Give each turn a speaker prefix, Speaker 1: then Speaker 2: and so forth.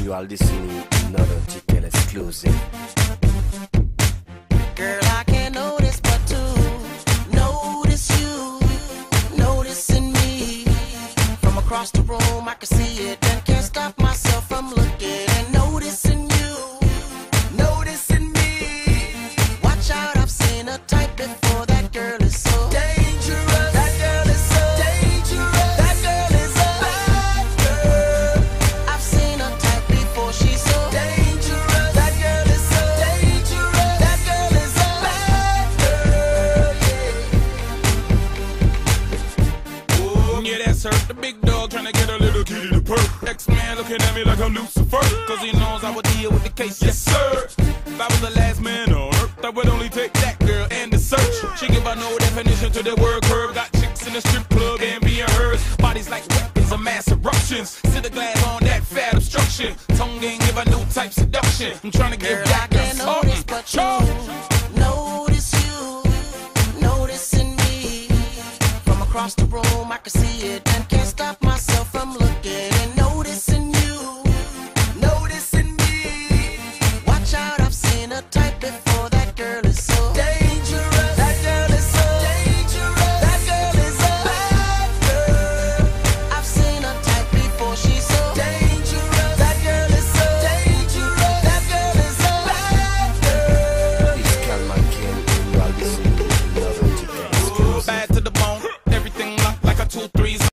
Speaker 1: you are listening to another ticket exclusive.
Speaker 2: Girl, I can't notice but to notice you, noticing me. From across the room, I can see it and can't stop myself from looking and noticing you, noticing me. Watch out, I've seen a type before. That girl is so dangerous. That girl is so dangerous. That girl is a bad girl. I've seen a type before. She's so dangerous. That girl is so dangerous. That girl is a bad girl. Yeah.
Speaker 3: Oh, yeah, that's her. The big dog trying to get a little kitty to perk. Ex-man looking at me like I'm Lucifer, cause he knows I would deal with the case. Yes, sir. If I was the last man on earth, I would only take that girl and the search. She give her no definition to the word curve. Got chicks in the strip club and being hers. Bodies like weapons of mass eruptions. Sit the glass on that fat obstruction. Tongue ain't give her no type seduction. I'm trying to give that girl
Speaker 2: Notice but you, notice you, noticing me. From across the room, I can see it